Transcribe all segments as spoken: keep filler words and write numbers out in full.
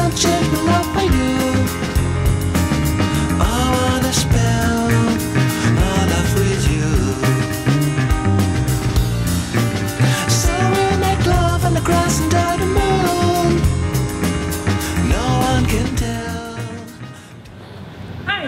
can't change my love for you. I wanna spend my life with you. So we'll make love on the grass under the moon. No one can tell. Hi.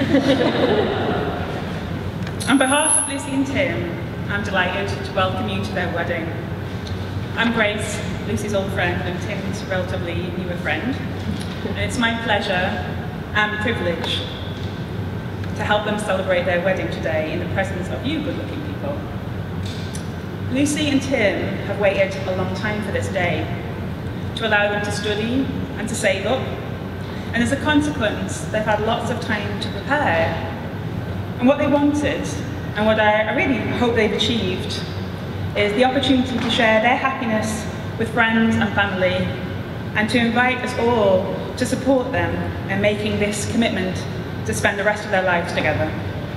On behalf of Lucy and Tim, I'm delighted to welcome you to their wedding. I'm Grace, Lucy's old friend and Tim's relatively newer friend, and it's my pleasure and privilege to help them celebrate their wedding today in the presence of you good-looking people. Lucy and Tim have waited a long time for this day, to allow them to study and to save up, and as a consequence, they've had lots of time to prepare. And what they wanted, and what I really hope they've achieved, is the opportunity to share their happiness with friends and family, and to invite us all to support them in making this commitment to spend the rest of their lives together.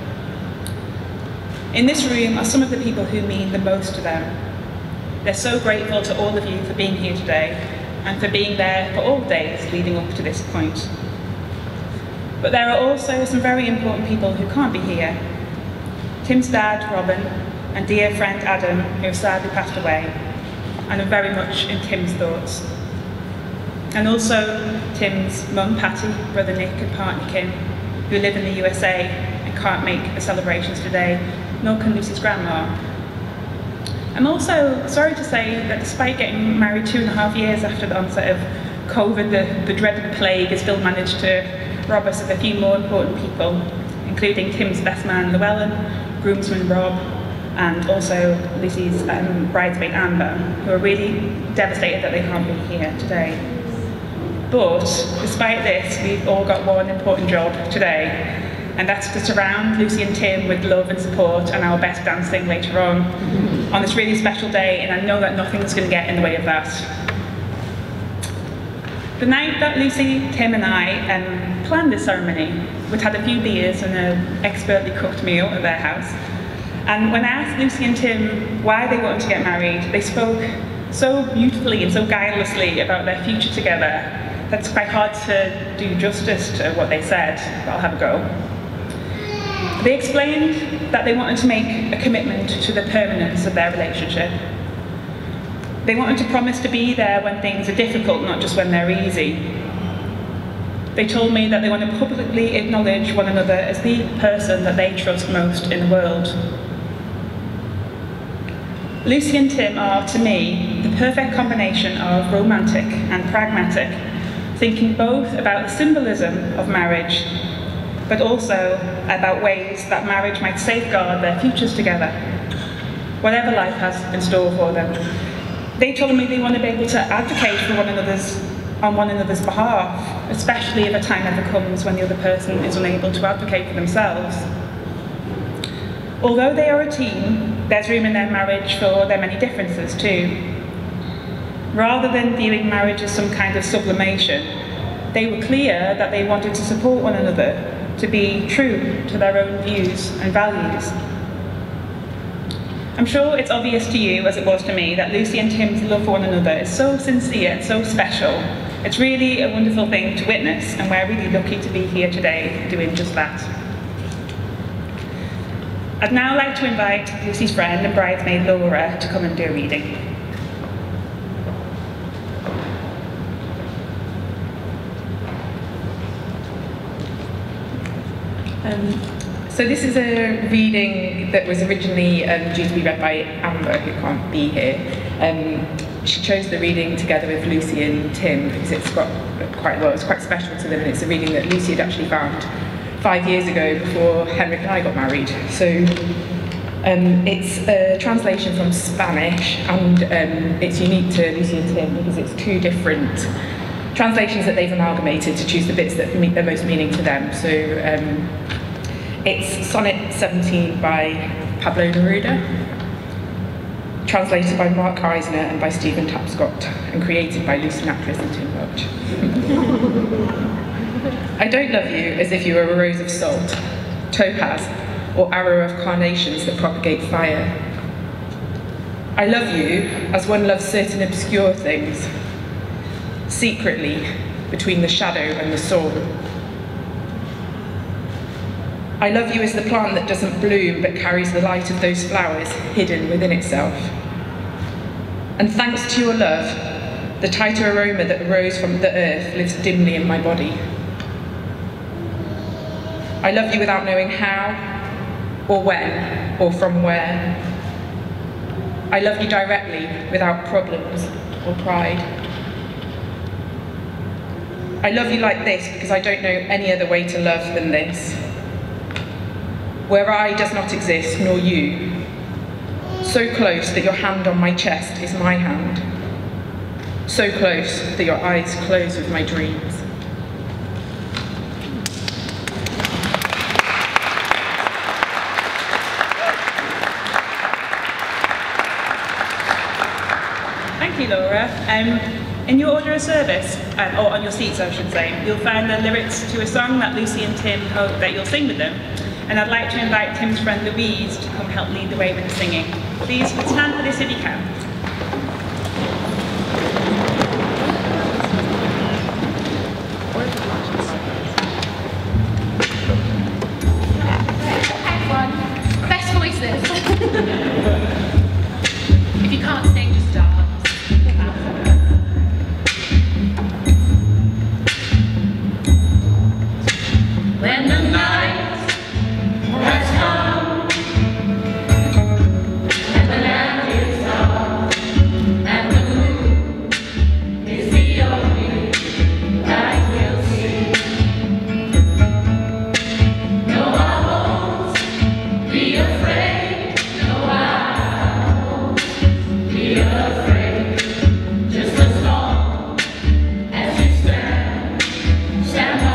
In this room are some of the people who mean the most to them. They're so grateful to all of you for being here today, and for being there for all days leading up to this point. But there are also some very important people who can't be here. Tim's dad, Jovan, and dear friend Adam, who have sadly passed away, and are very much in Tim's thoughts. And also Tim's mum, Patty, brother Nick and partner Kim, who live in the U S A and can't make the celebrations today, nor can Lucy's grandma. I'm also sorry to say that despite getting married two and a half years after the onset of COVID, the, the dreaded plague has still managed to rob us of a few more important people, including Tim's best man Llewellyn, groomsman Rob, and also Lucy's um, bridesmaid Amber, who are really devastated that they can't be here today. But despite this, we've all got one important job today, and that's to surround Lucy and Tim with love and support and our best dancing later on, on this really special day, and I know that nothing's going to get in the way of that. The night that Lucy, Tim and I um, planned this ceremony, we'd had a few beers and an expertly cooked meal at their house. And when I asked Lucy and Tim why they wanted to get married, they spoke so beautifully and so guilelessly about their future together that it's quite hard to do justice to what they said, but I'll have a go. They explained that they wanted to make a commitment to the permanence of their relationship. They wanted to promise to be there when things are difficult, not just when they're easy. They told me that they want to publicly acknowledge one another as the person that they trust most in the world. Lucy and Tim are, to me, the perfect combination of romantic and pragmatic, thinking both about the symbolism of marriage, but also about ways that marriage might safeguard their futures together, whatever life has in store for them. They told me they want to be able to advocate for one another's, on one another's behalf, especially if a time ever comes when the other person is unable to advocate for themselves. Although they are a team, there's room in their marriage for their many differences too. Rather than viewing marriage as some kind of sublimation, they were clear that they wanted to support one another, to be true to their own views and values. I'm sure it's obvious to you, as it was to me, that Lucy and Tim's love for one another is so sincere and so special. It's really a wonderful thing to witness, and we're really lucky to be here today doing just that. I'd now like to invite Lucy's friend and bridesmaid Laura to come and do a reading. Um, so this is a reading that was originally um, due to be read by Amber, who can't be here. Um, she chose the reading together with Lucy and Tim because it's got quite well, it's quite special to them, and it's a reading that Lucy had actually found five years ago before Henrik and I got married. So um, it's a translation from Spanish, and um, it's unique to Lucy and Tim because it's two different translations that they've amalgamated to choose the bits that meet the most meaning to them. So um, it's Sonnet seventeen by Pablo Neruda, translated by Mark Eisner and by Stephen Tapscott, and created by Lucy Nattrass and Tim Welch. I don't love you as if you were a rose of salt, topaz, or arrow of carnations that propagate fire. I love you as one loves certain obscure things, secretly, between the shadow and the soul. I love you as the plant that doesn't bloom but carries the light of those flowers hidden within itself. And thanks to your love, the tighter aroma that arose from the earth lives dimly in my body. I love you without knowing how, or when, or from where. I love you directly, without problems or pride. I love you like this because I don't know any other way to love than this. Where I does not exist, nor you. So close that your hand on my chest is my hand. So close that your eyes close with my dreams. Thank you, Laura. Um, in your order of service, um, or on your seats I should say, you'll find the lyrics to a song that Lucy and Tim hope that you'll sing with them. And I'd like to invite Tim's friend Louise to come help lead the way with the singing. Please stand for this if you can. Everyone, best voices. If you can't sing, just dance. When the night has come and the land is dark and the moon is the only light we'll see. No, I won't be afraid. No, I won't be afraid. Just as long as you stand, stand by.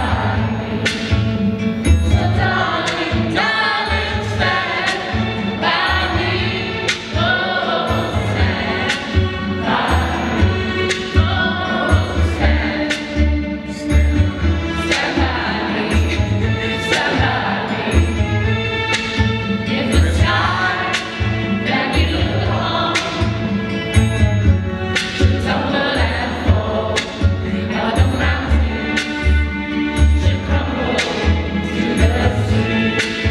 So darling, darling, stand by me. Oh, stand by me. Oh, stand, stand, stand by me. Stand by me. If the sky that we look upon should tumble and fall, or the mountains should crumble to the sea,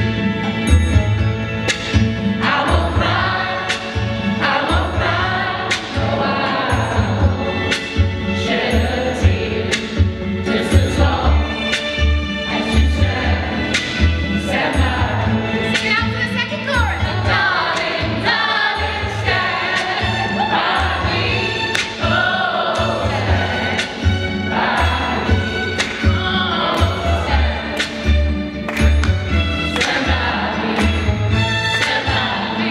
I won't cry, I won't cry, no, I won't shed a tear, just as long as you stand, stand by me. Sing it out for the second chorus. Darling, darling, stand by me. Oh, stand by me. Oh, stand, stand by me. Stand by me.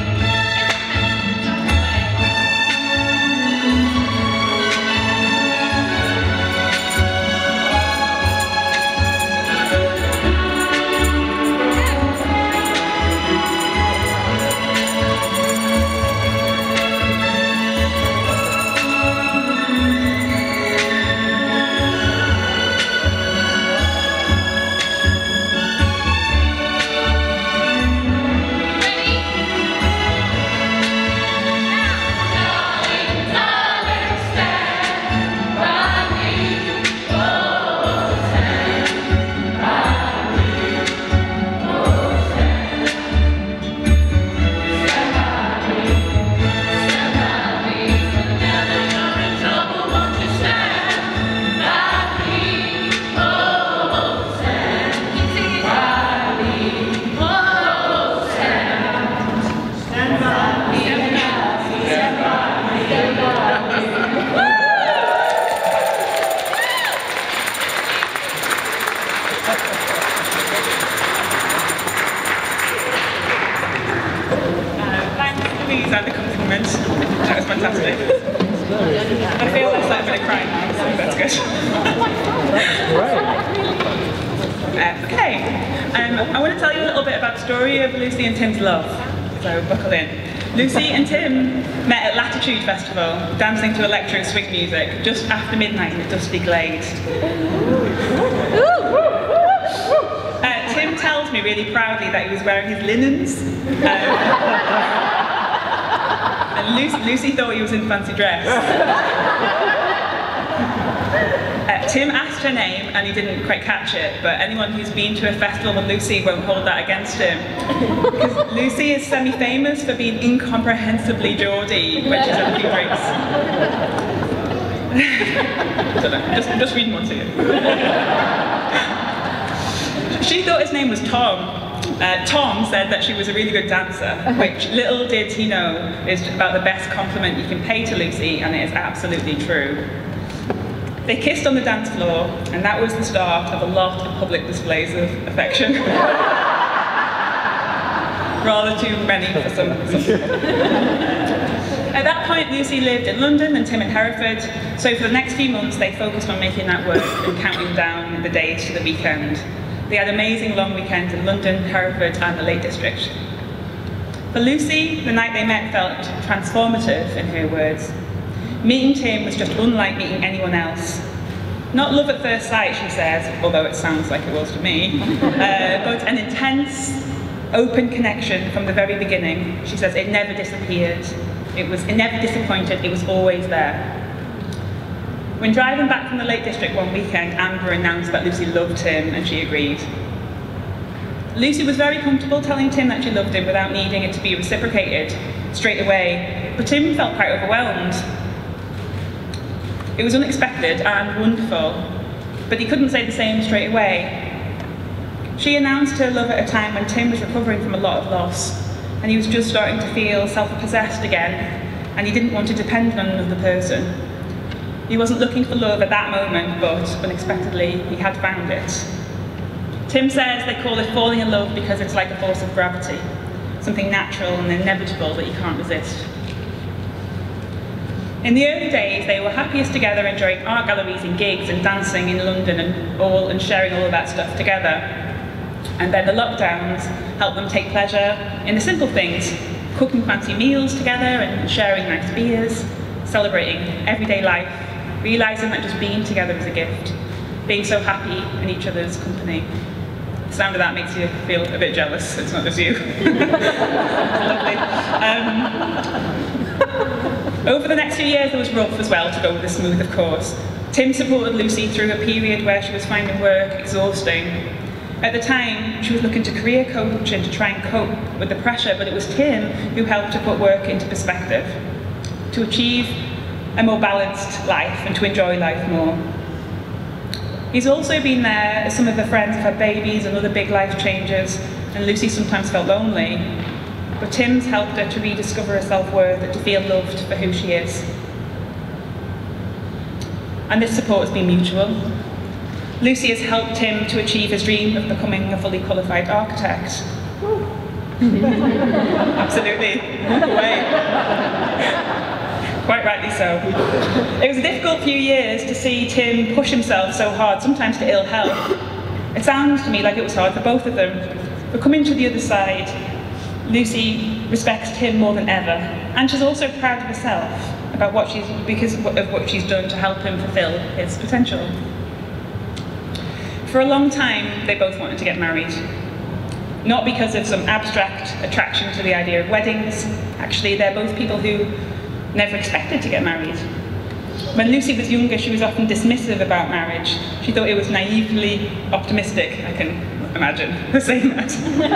Ready? Darling, darling, stand by me. Oh, stand by me. Oh, stand, stand by me. Stand by me. Whenever you're in trouble, won't you stand by me? Oh, stand by me. Oh, stand, stand by me. Stand by me. Stand by me. Stand by me. Uh, thanks, Louise, and the compliment. That was fantastic. I feel less like a bit of crying now, so that's good. Uh, okay, um, I want to tell you a little bit about the story of Lucy and Tim's love, so buckle in. Lucy and Tim met at Latitude Festival, dancing to electro swing music, just after midnight in the dusty glade. Uh, Tim tells me really proudly that he was wearing his linens. Um, and Lucy, Lucy thought he was in fancy dress. Uh, Tim asked her name and he didn't quite catch it, but anyone who's been to a festival with Lucy won't hold that against him. Because Lucy is semi-famous for being incomprehensibly Geordie when she's had a few drinks. I don't know, just, just reading one to you. She thought his name was Tom. Uh, Tom said that she was a really good dancer, which little did he know is about the best compliment you can pay to Lucy, and it is absolutely true. They kissed on the dance floor, and that was the start of a lot of public displays of affection. Rather too many for some, some people. At that point, Lucy lived in London and Tim in Hereford, so for the next few months they focused on making that work and counting down the days to the weekend. They had amazing long weekends in London, Hereford and the Lake District. For Lucy, the night they met felt transformative, in her words. Meeting Tim was just unlike meeting anyone else. Not love at first sight, she says, although it sounds like it was to me, uh, but an intense, open connection from the very beginning. She says it never disappeared. It was, it never disappointed, it was always there. When driving back from the Lake District one weekend, Amber announced that Lucy loved him, and she agreed. Lucy was very comfortable telling Tim that she loved him without needing it to be reciprocated straight away, but Tim felt quite overwhelmed. It was unexpected and wonderful, but he couldn't say the same straight away. She announced her love at a time when Tim was recovering from a lot of loss, and he was just starting to feel self-possessed again, and he didn't want to depend on another person. He wasn't looking for love at that moment, but unexpectedly, he had found it. Tim says they call it falling in love because it's like a force of gravity, something natural and inevitable that you can't resist. In the early days, they were happiest together, enjoying art galleries and gigs and dancing in London and all and sharing all of that stuff together. And then the lockdowns helped them take pleasure in the simple things, cooking fancy meals together and sharing nice beers, celebrating everyday life, realising that just being together is a gift, being so happy in each other's company. The sound of that makes you feel a bit jealous, it's not just you. It's lovely. Um, over the next few years there was rough as well, to go with the smooth of course. Tim supported Lucy through a period where she was finding work exhausting. At the time, she was looking to career coach and to try and cope with the pressure, but it was Tim who helped to put work into perspective, to achieve a more balanced life and to enjoy life more. He's also been there as some of the friends have had babies and other big life changes, and Lucy sometimes felt lonely, but Tim's helped her to rediscover her self-worth and to feel loved for who she is. And this support has been mutual. Lucy has helped Tim to achieve his dream of becoming a fully qualified architect. Absolutely, walk away. Quite rightly so. It was a difficult few years to see Tim push himself so hard, sometimes to ill health. It sounds to me like it was hard for both of them. But coming to the other side, Lucy respects Tim more than ever, and she's also proud of herself about what she's, because of what she's done to help him fulfill his potential. For a long time, they both wanted to get married. Not because of some abstract attraction to the idea of weddings. Actually, they're both people who never expected to get married. When Lucy was younger, she was often dismissive about marriage. She thought it was naively optimistic, I can imagine saying that.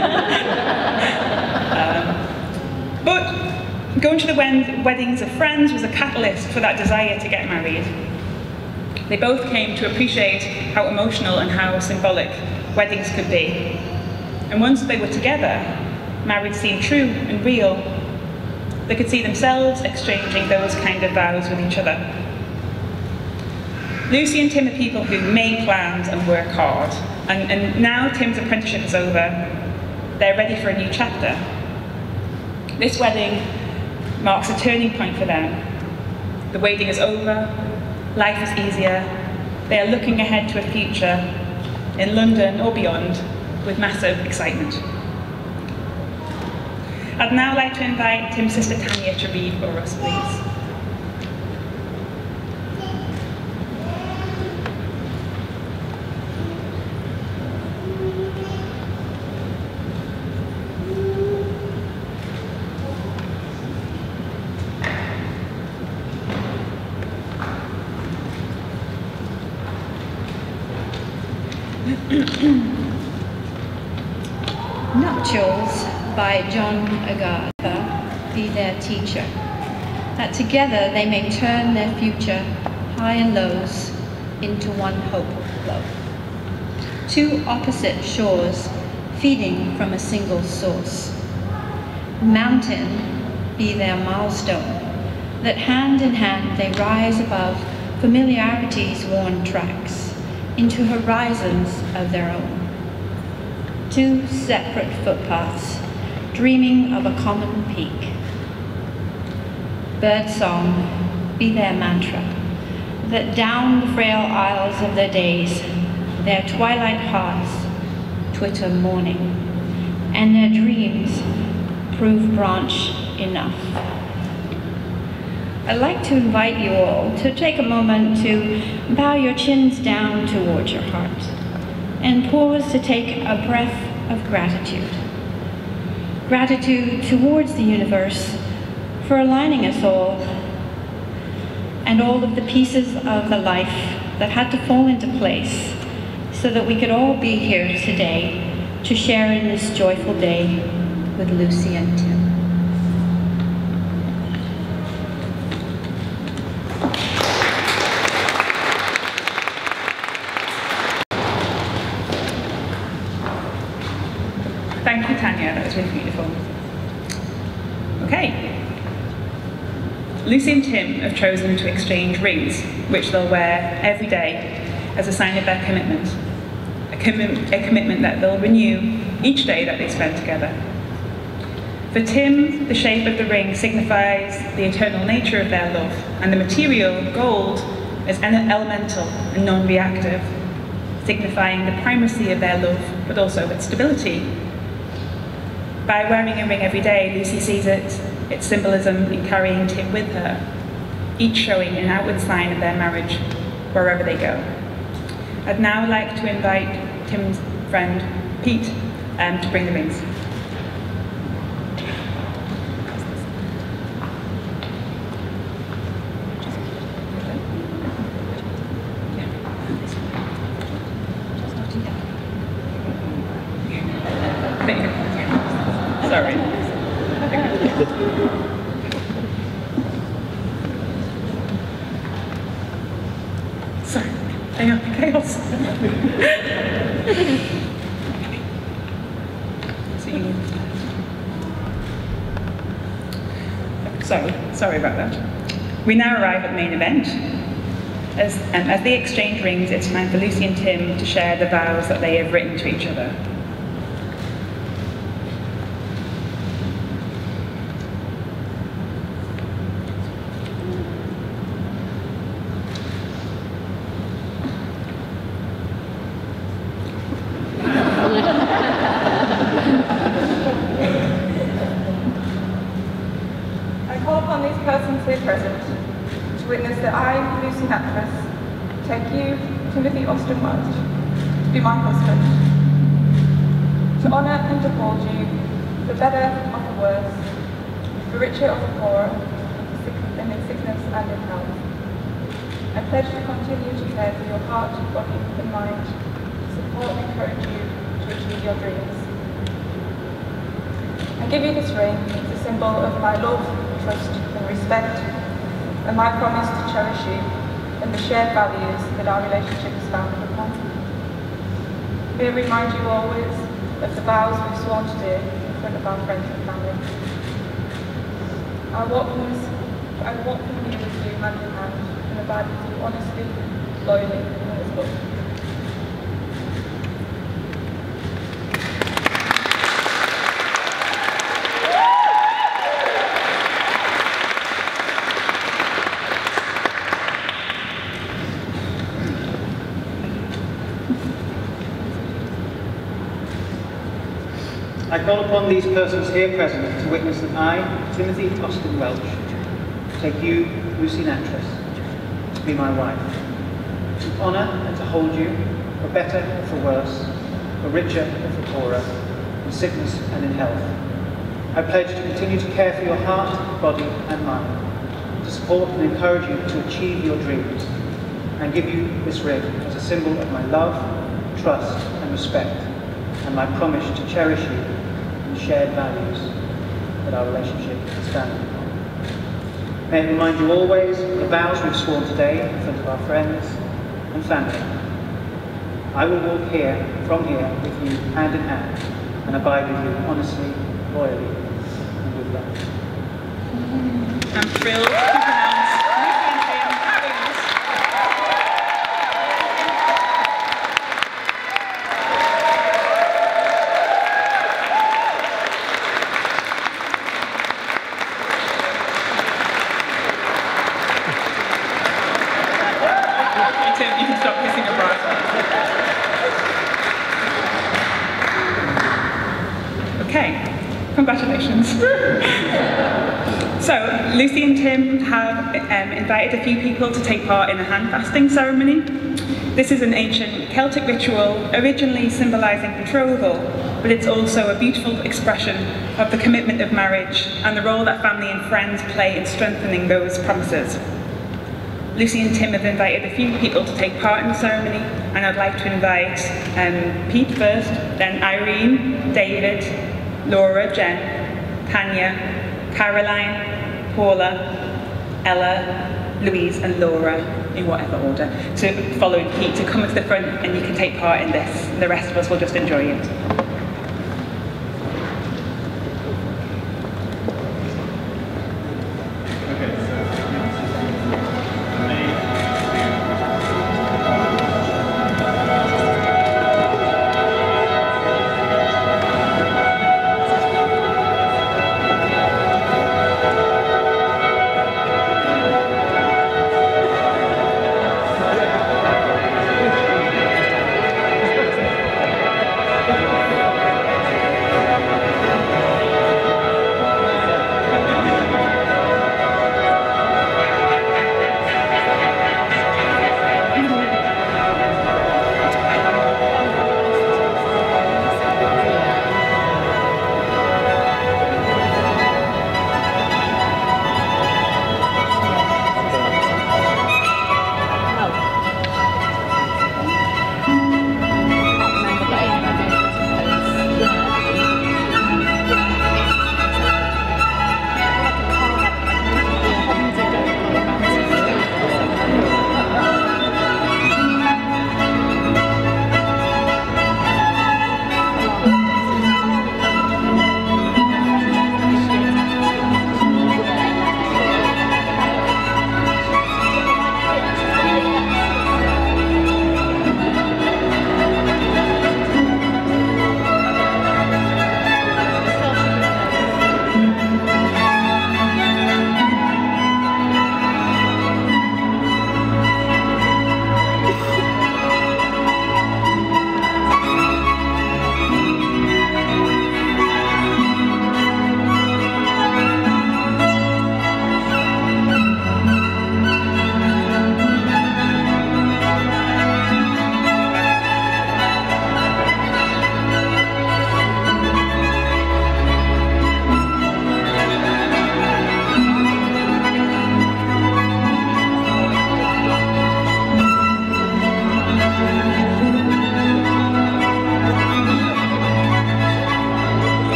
um, but going to the weddings of friends was a catalyst for that desire to get married. They both came to appreciate how emotional and how symbolic weddings could be. And once they were together, marriage seemed true and real. They could see themselves exchanging those kind of vows with each other. Lucy and Tim are people who make plans and work hard. And, and now Tim's apprenticeship is over, they're ready for a new chapter. This wedding marks a turning point for them. The waiting is over, life is easier, they are looking ahead to a future in London or beyond with massive excitement. I'd now like to invite Tim's sister Tania to read for us, please. Nuptials by John Agatha be their teacher, that together they may turn their future, high and lows, into one hope flow. Two opposite shores, feeding from a single source. Mountain be their milestone, that hand in hand they rise above familiarity's worn tracks, into horizons of their own. Two separate footpaths, dreaming of a common peak. Birdsong be their mantra, that down the frail aisles of their days, their twilight hearts twitter morning, and their dreams prove branch enough. I'd like to invite you all to take a moment to bow your chins down towards your heart and pause to take a breath of gratitude. Gratitude towards the universe for aligning us all and all of the pieces of the life that had to fall into place so that we could all be here today to share in this joyful day with Lucy and Tim. Thank you, Tania, that was really beautiful. Okay. Lucy and Tim have chosen to exchange rings, which they'll wear every day as a sign of their commitment. A, commi a commitment that they'll renew each day that they spend together. For Tim, the shape of the ring signifies the eternal nature of their love, and the material, gold, is elemental and non-reactive, signifying the primacy of their love, but also its stability. By wearing a ring every day, Lucy sees it, its symbolism in carrying Tim with her, each showing an outward sign of their marriage wherever they go. I'd now like to invite Tim's friend, Pete, um, to bring the rings. Sorry. Sorry, hang on, chaos. See. So, sorry about that. We now arrive at the main event. As, um, as they exchange rings, it's time for Lucy and Tim to share the vows that they have written to each other. To be my husband, to honour and uphold you, the better of the worse, the richer of the poorer, and in sickness and in health. I pledge to continue to care for your heart, body and mind, to support and encourage you to achieve your dreams. I give you this ring as a symbol of my love, trust and respect, and my promise to cherish you and the shared values that our relationship is founded upon. May it remind you always of the vows we've sworn to do in front of our friends and family. I walk from this, I walk from here with you hand in hand and abide with you honestly, loyally, and with love. I call upon these persons here present to witness that I, Timothy Austin Welch, take you, Lucy Nattrass, to be my wife, to honour and to hold you, for better or for worse, for richer or for poorer, in sickness and in health. I pledge to continue to care for your heart, body and mind, to support and encourage you to achieve your dreams, and give you this ring as a symbol of my love, trust and respect, and my promise to cherish you and shared values that our relationship is founded upon. May it remind you always of the vows we've sworn today in front of our friends and family. I will walk here, from here, with you, hand in hand, and abide with you honestly, loyally, and with love. I'm thrilled to pronounce Lucy and Tim twins. Tim, you can stop kissing your brother. Okay, congratulations. So, Lucy and Tim have um, invited a few people to take part in a hand fasting ceremony. This is an ancient Celtic ritual originally symbolising betrothal, but it's also a beautiful expression of the commitment of marriage and the role that family and friends play in strengthening those promises. Lucy and Tim have invited a few people to take part in the ceremony, and I'd like to invite um, Pete first, then Irene, David, Laura, Jen, Tania, Caroline, Paula, Ella, Louise and Laura, in whatever order, to following Pete to come to the front, and you can take part in this. The rest of us will just enjoy it.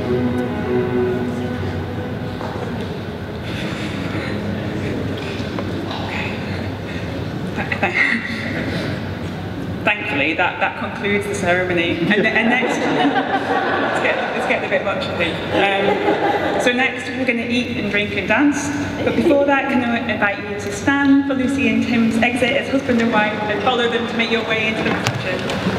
Thankfully, that, that concludes the ceremony. And, and next, let's get, let's get a bit much, I think. Um, so next, we're going to eat and drink and dance. But before that, can I invite you to stand for Lucy and Tim's exit as husband and wife and follow them to make your way into the reception.